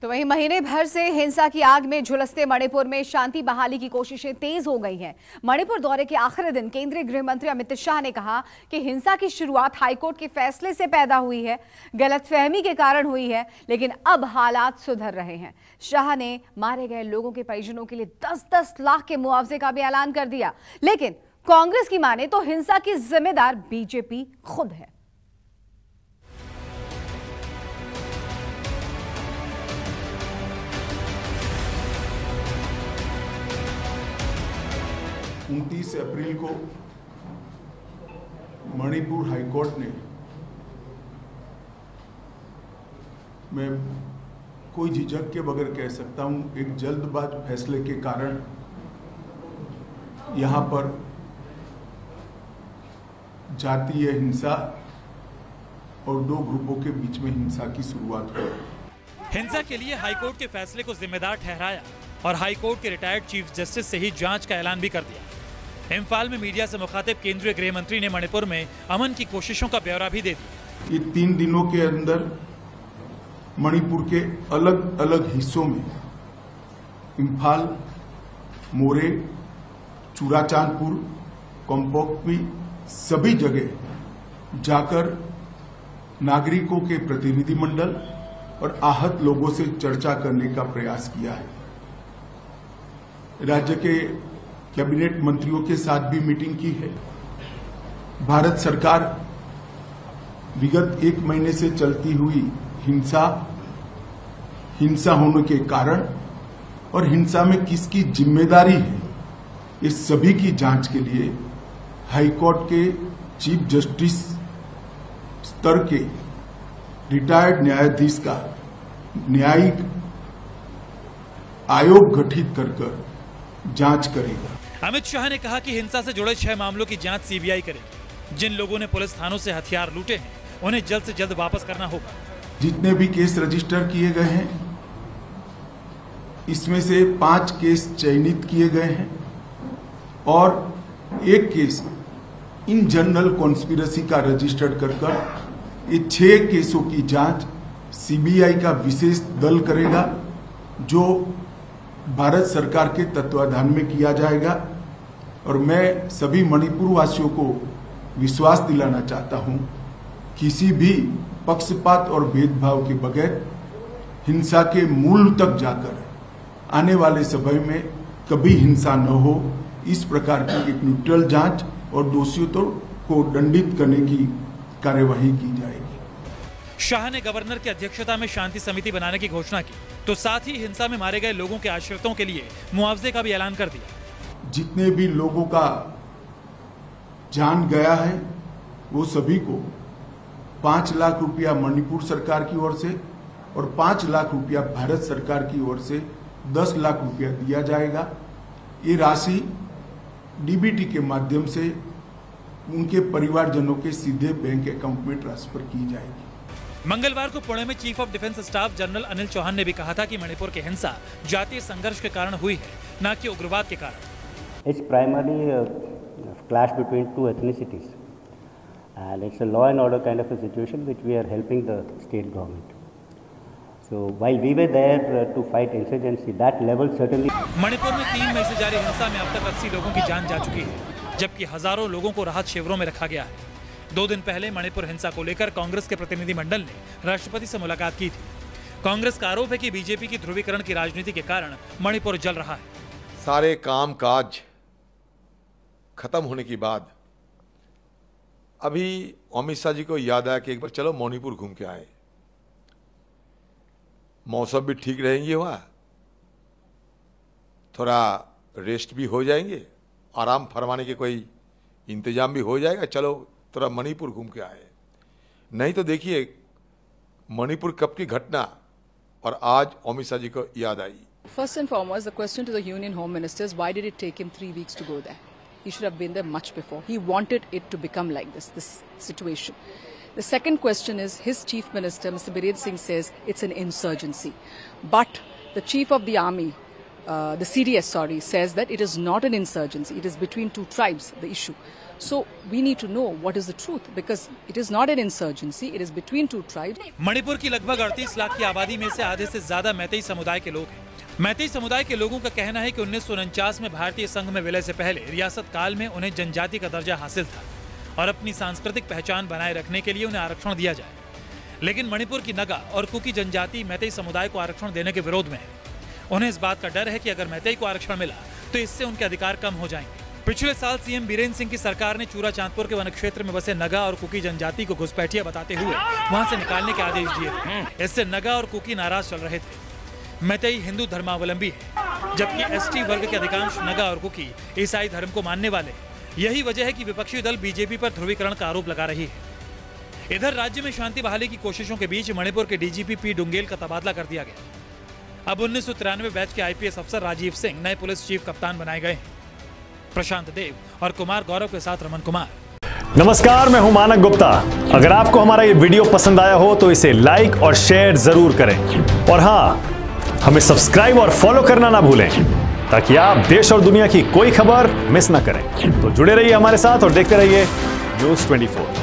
तो वहीं महीने भर से हिंसा की आग में झुलसते मणिपुर में शांति बहाली की कोशिशें तेज हो गई हैं। मणिपुर दौरे के आखिरी दिन केंद्रीय गृह मंत्री अमित शाह ने कहा कि हिंसा की शुरुआत हाईकोर्ट के फैसले से पैदा हुई है, गलतफहमी के कारण हुई है, लेकिन अब हालात सुधर रहे हैं। शाह ने मारे गए लोगों के परिजनों के लिए 10-10 लाख के मुआवजे का भी ऐलान कर दिया, लेकिन कांग्रेस की माने तो हिंसा की जिम्मेदार बीजेपी खुद है। उनतीस अप्रैल को मणिपुर हाईकोर्ट ने, मैं कोई झिझक के बगैर कह सकता हूं, एक जल्दबाज फैसले के कारण यहां पर जातीय हिंसा और दो ग्रुपों के बीच में हिंसा की शुरुआत हुई। हिंसा के लिए हाईकोर्ट के फैसले को जिम्मेदार ठहराया और हाईकोर्ट के रिटायर्ड चीफ जस्टिस से ही जांच का ऐलान भी कर दिया। इम्फाल में मीडिया से मुखातिब केंद्रीय गृह मंत्री ने मणिपुर में अमन की कोशिशों का ब्यौरा भी दे दिया। ये 3 दिनों के अंदर मणिपुर के अलग अलग हिस्सों में इम्फाल, मोरे, चुराचांदपुर, कंपोक्पी सभी जगह जाकर नागरिकों के प्रतिनिधिमंडल और आहत लोगों से चर्चा करने का प्रयास किया है। राज्य के कैबिनेट मंत्रियों के साथ भी मीटिंग की है। भारत सरकार विगत 1 महीने से चलती हुई हिंसा होने के कारण और हिंसा में किसकी जिम्मेदारी है, इस सभी की जांच के लिए हाईकोर्ट के चीफ जस्टिस स्तर के रिटायर्ड न्यायाधीश का न्यायिक आयोग गठित कर जांच करेगा। अमित शाह ने कहा कि हिंसा से जुड़े 6 मामलों की जांच सीबीआई करेगी। जिन लोगों ने पुलिस थानों से हथियार लूटे हैं, उन्हें जल्द से जल्द वापस करना होगा। जितने भी केस रजिस्टर किए गए हैं, इसमें से 5 केस चयनित किए गए हैं और 1 केस इन जनरल कॉन्स्पिरेसी का रजिस्टर कर ये 6 केसों की जांच सीबीआई का विशेष दल करेगा, जो भारत सरकार के तत्वाधान में किया जाएगा। और मैं सभी मणिपुर वासियों को विश्वास दिलाना चाहता हूं, किसी भी पक्षपात और भेदभाव के बगैर हिंसा के मूल तक जाकर आने वाले समय में कभी हिंसा न हो, इस प्रकार की एक न्यूट्रल जांच और दोषियों को दंडित करने की कार्यवाही की जाएगी। शाह ने गवर्नर की अध्यक्षता में शांति समिति बनाने की घोषणा की, तो साथ ही हिंसा में मारे गए लोगों के आश्रितों के लिए मुआवजे का भी ऐलान कर दिया। जितने भी लोगों का जान गया है, वो सभी को 5 लाख रुपया मणिपुर सरकार की ओर से और 5 लाख रुपया भारत सरकार की ओर से 10 लाख रुपया दिया जाएगा। ये राशि डीबीटी के माध्यम से उनके परिवारजनों के सीधे बैंक अकाउंट में ट्रांसफर की जाएगी। मंगलवार को पुणे में chief of defence staff general Anil Chauhan ने भी कहा था कि मणिपुर की हिंसा जातीय संघर्ष के कारण हुई है, न कि उग्रवाद के कारण। It's primarily a clash between 2 ethnicities, and it's a law and order kind of a situation which we are helping the state government. So while we were there to fight insurgency, that level certainly. Manipur में 3 मई से जारी हिंसा में अब तक 80 लोगों की जान जा चुकी है, जबकि हजारों लोगों को राहत शिविरों में रखा गया है। 2 दिन पहले मणिपुर हिंसा को लेकर कांग्रेस के प्रतिनिधिमंडल ने राष्ट्रपति से मुलाकात की थी। कांग्रेस का आरोप है कि बीजेपी की ध्रुवीकरण की राजनीति के कारण मणिपुर जल रहा है। सारे काम काज खत्म होने के बाद अभी अमित शाह जी को याद आया कि एक बार चलो मणिपुर घूम के आए, मौसम भी ठीक रहेंगे, वहां थोड़ा रेस्ट भी हो जाएंगे, आराम फरमाने के कोई इंतजाम भी हो जाएगा, चलो थोड़ा मणिपुर घूम के आए। नहीं तो देखिए मणिपुर कब की घटना और आज अमित शाह जी को याद आई। First and foremost, the question to the Union Home Minister is why did it take him 3 weeks to go there? He should have been there much before. He wanted it to become like this situation. The second question is his Chief Minister, Mr. Biren Singh, says it's an insurgency. But the Chief of the Army, the CDS, says that it is not an insurgency. It is between two tribes, the issue. So we need to know what is the truth, because it is not an insurgency. It is between two tribes. Manipur की लगभग 38 लाख की आबादी में से आधे से ज्यादा मैतेई समुदाय के लोग हैं। मैतेई समुदाय के लोगों का कहना है कि 1949 में भारतीय संघ में विलय से पहले रियासत काल में उन्हें जनजाति का दर्जा हासिल था और अपनी सांस्कृतिक पहचान बनाए रखने के लिए उन्हें आरक्षण दिया जाए। लेकिन मणिपुर की नगा और कुकी जनजाति मैतेई समुदाय को आरक्षण देने के विरोध में है। उन्हें इस बात का डर है कि अगर मैतेई को आरक्षण मिला तो इससे उनके अधिकार कम हो जाएंगे। पिछले साल सीएम बीरेंद्र सिंह की सरकार ने चूरा चांदपुर के वन क्षेत्र में बसे नगा और कुकी जनजाति को घुसपैठिया बताते हुए वहां से निकालने के आदेश दिए थे। इससे नगा और कुकी नाराज चल रहे थे। मैतेई हिंदू धर्मावलंबी है, जबकि एसटी वर्ग के अधिकांश नगा और कुकी ईसाई धर्म को मानने वाले। यही वजह है कि विपक्षी दल बीजेपी पर ध्रुवीकरण का आरोप लगा रही है। इधर राज्य में शांति बहाली की कोशिशों के बीच मणिपुर के डीजीपी पी डुंगेल का तबादला कर दिया गया। अब 1993 बैच के आईपीएस अफसर राजीव सिंह नए पुलिस चीफ कप्तान बनाए गए हैं। प्रशांत देव और कुमार गौरव के साथ रमन कुमार। नमस्कार, मैं हूं मानक गुप्ता। अगर आपको हमारा ये वीडियो पसंद आया हो तो इसे लाइक और शेयर जरूर करें, और हाँ, हमें सब्सक्राइब और फॉलो करना ना भूलें ताकि आप देश और दुनिया की कोई खबर मिस ना करें। तो जुड़े रहिए हमारे साथ और देखते रहिए न्यूज़ 24।